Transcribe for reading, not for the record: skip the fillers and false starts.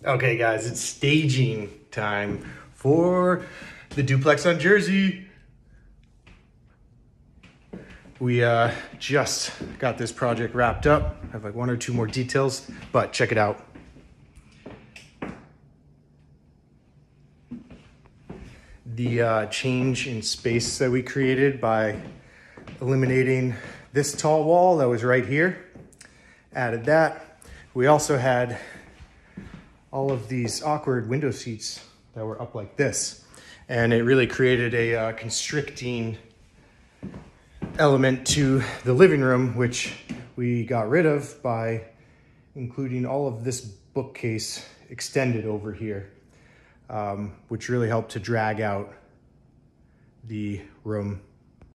Okay guys, it's staging time for the duplex on Jersey. We just got this project wrapped up. I have like one or two more details, but check it out. The change in space that we created by eliminating this tall wall that was right here, added that. We also had all of these awkward window seats that were up like this, and it really created a constricting element to the living room, which we got rid of by including all of this bookcase extended over here, which really helped to drag out the room